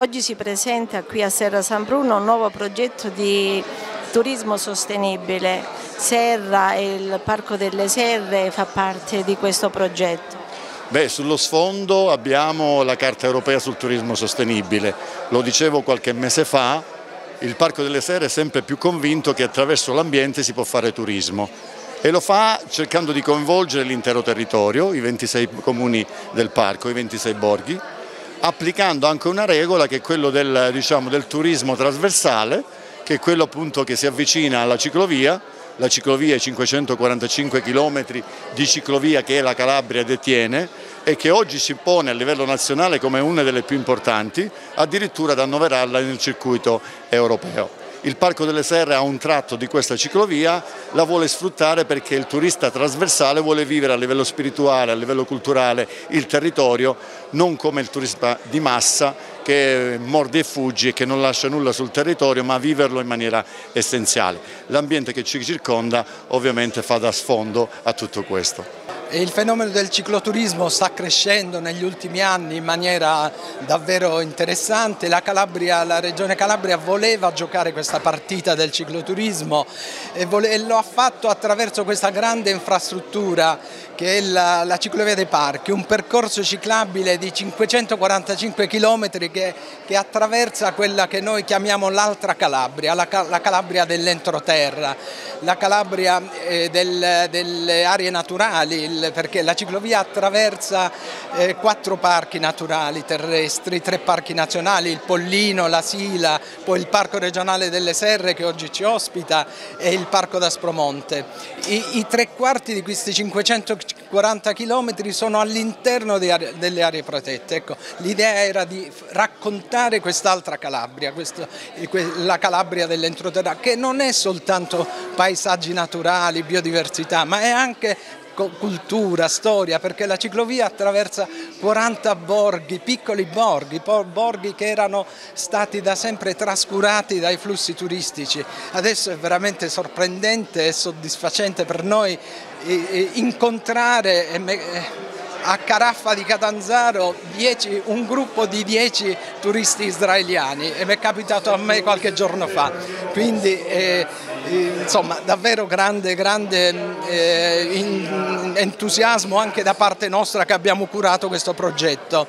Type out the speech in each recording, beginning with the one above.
Oggi si presenta qui a Serra San Bruno un nuovo progetto di turismo sostenibile. Serra e il Parco delle Serre fa parte di questo progetto. Sullo sfondo abbiamo la Carta Europea sul turismo sostenibile. Lo dicevo qualche mese fa, il Parco delle Serre è sempre più convinto che attraverso l'ambiente si può fare turismo e lo fa cercando di coinvolgere l'intero territorio, i 26 comuni del parco, i 26 borghi, applicando anche una regola che è quello del turismo trasversale, che è quello appunto che si avvicina alla ciclovia. La ciclovia è 545 km di ciclovia che la Calabria detiene e che oggi si pone a livello nazionale come una delle più importanti, addirittura da annoverarla nel circuito europeo. Il Parco delle Serre ha un tratto di questa ciclovia, la vuole sfruttare perché il turista trasversale vuole vivere a livello spirituale, a livello culturale il territorio, non come il turista di massa che morde e fuggi e che non lascia nulla sul territorio, ma viverlo in maniera essenziale. L'ambiente che ci circonda ovviamente fa da sfondo a tutto questo. Il fenomeno del cicloturismo sta crescendo negli ultimi anni in maniera davvero interessante. La Regione Calabria voleva giocare questa partita del cicloturismo e lo ha fatto attraverso questa grande infrastruttura che è la ciclovia dei parchi, un percorso ciclabile di 545 km che attraversa quella che noi chiamiamo l'altra Calabria, la Calabria dell'entroterra, la Calabria delle aree naturali, perché la ciclovia attraversa 4 parchi naturali terrestri, 3 parchi nazionali, il Pollino, la Sila, poi il Parco regionale delle Serre che oggi ci ospita e il Parco d'Aspromonte. I 3/4 di questi 540 km sono all'interno delle aree protette. Ecco, l'idea era di raccontare quest'altra Calabria, la Calabria dell'entroterra, che non è soltanto paesaggi naturali, biodiversità, ma è anche cultura, storia, perché la ciclovia attraversa 40 borghi, piccoli borghi che erano stati da sempre trascurati dai flussi turistici. Adesso è veramente sorprendente e soddisfacente per noi incontrare a Caraffa di Catanzaro un gruppo di 10 turisti israeliani e mi è capitato a me qualche giorno fa, quindi insomma davvero grande entusiasmo anche da parte nostra che abbiamo curato questo progetto.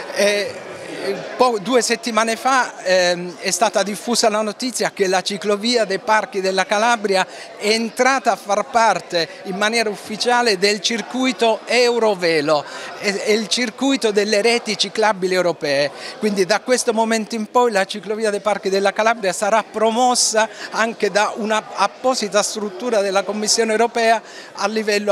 2 settimane fa è stata diffusa la notizia che la ciclovia dei parchi della Calabria è entrata a far parte in maniera ufficiale del circuito Eurovelo, è il circuito delle reti ciclabili europee, quindi da questo momento in poi la ciclovia dei parchi della Calabria sarà promossa anche da un'apposita struttura della Commissione europea a livello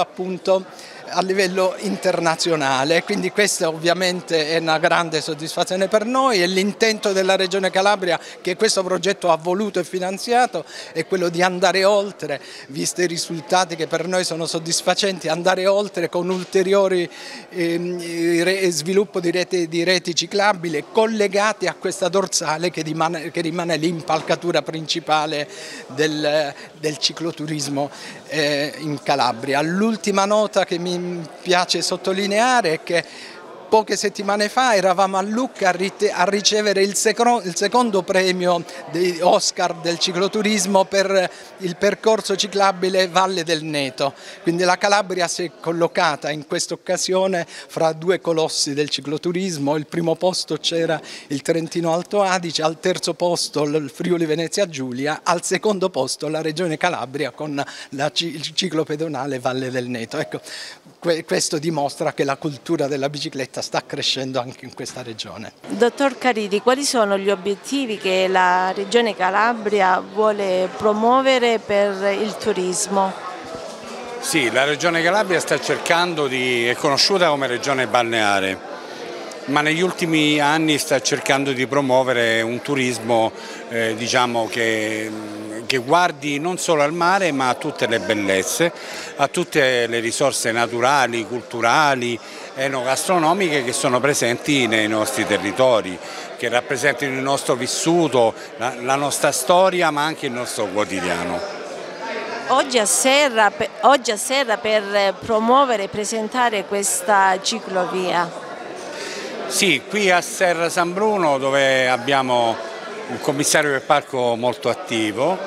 internazionale, quindi questa ovviamente è una grande soddisfazione per noi e l'intento della Regione Calabria che questo progetto ha voluto e finanziato è quello di andare oltre, visti i risultati che per noi sono soddisfacenti, andare oltre con ulteriori sviluppo di reti ciclabili collegati a questa dorsale che rimane l'impalcatura principale del cicloturismo in Calabria. L'ultima nota che mi piace sottolineare è che poche settimane fa eravamo a Lucca a ricevere il secondo premio di Oscar del cicloturismo per il percorso ciclabile Valle del Neto, quindi la Calabria si è collocata in questa occasione fra 2 colossi del cicloturismo. Il primo posto c'era il Trentino Alto Adige, al terzo posto il Friuli Venezia Giulia, al secondo posto la Regione Calabria con il ciclo pedonale Valle del Neto. Ecco, questo dimostra che la cultura della bicicletta sta crescendo anche in questa regione. Dottor Caridi, quali sono gli obiettivi che la Regione Calabria vuole promuovere per il turismo? Sì, la Regione Calabria è conosciuta come regione balneare, ma negli ultimi anni sta cercando di promuovere un turismo diciamo che guardi non solo al mare ma a tutte le bellezze, a tutte le risorse naturali, culturali, enogastronomiche che sono presenti nei nostri territori, che rappresentano il nostro vissuto, la nostra storia ma anche il nostro quotidiano. Oggi a Serra per promuovere e presentare questa ciclovia? Sì, qui a Serra San Bruno, dove abbiamo un commissario del parco molto attivo,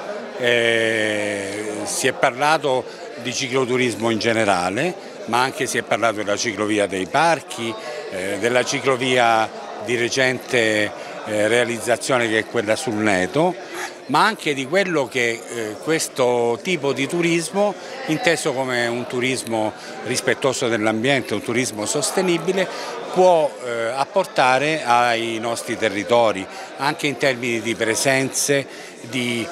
si è parlato di cicloturismo in generale, ma anche si è parlato della ciclovia dei parchi, della ciclovia di recente realizzazione che è quella sul Neto, ma anche di quello che questo tipo di turismo, inteso come un turismo rispettoso dell'ambiente, un turismo sostenibile, può apportare ai nostri territori, anche in termini di presenze, di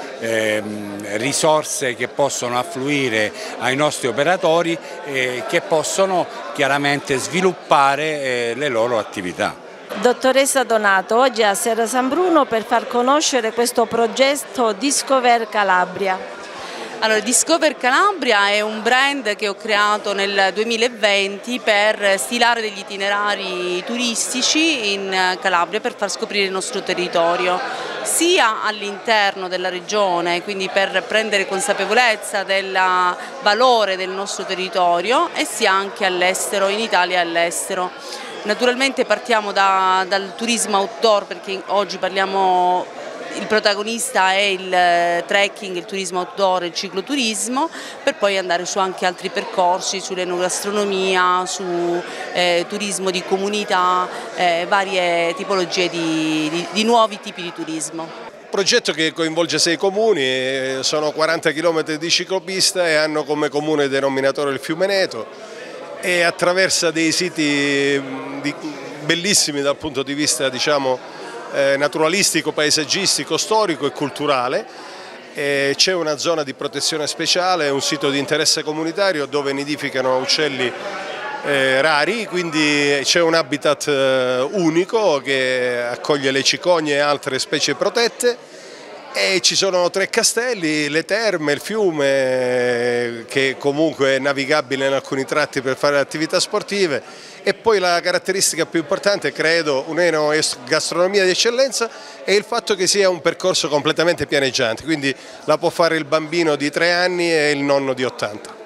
risorse che possono affluire ai nostri operatori e che possono chiaramente sviluppare le loro attività. Dottoressa Donato, oggi a Serra San Bruno per far conoscere questo progetto Discover Calabria. Allora, Discover Calabria è un brand che ho creato nel 2020 per stilare degli itinerari turistici in Calabria per far scoprire il nostro territorio, sia all'interno della regione, quindi per prendere consapevolezza del valore del nostro territorio, e sia anche all'estero, in Italia e all'estero. Naturalmente partiamo dal turismo outdoor, perché oggi il protagonista è il trekking, il turismo outdoor e il cicloturismo, per poi andare su anche altri percorsi, sull'enogastronomia, su turismo di comunità, varie tipologie di nuovi tipi di turismo. Progetto che coinvolge 6 comuni, sono 40 km di ciclopista e hanno come comune denominatore il fiume Neto, e attraversa dei siti bellissimi dal punto di vista, diciamo, naturalistico, paesaggistico, storico e culturale. C'è una zona di protezione speciale, un sito di interesse comunitario dove nidificano uccelli rari, quindi c'è un habitat unico che accoglie le cicogne e altre specie protette. E ci sono 3 castelli, le terme, il fiume che comunque è navigabile in alcuni tratti per fare attività sportive, e poi la caratteristica più importante, credo, un'enogastronomia di eccellenza, è il fatto che sia un percorso completamente pianeggiante, quindi la può fare il bambino di 3 anni e il nonno di 80.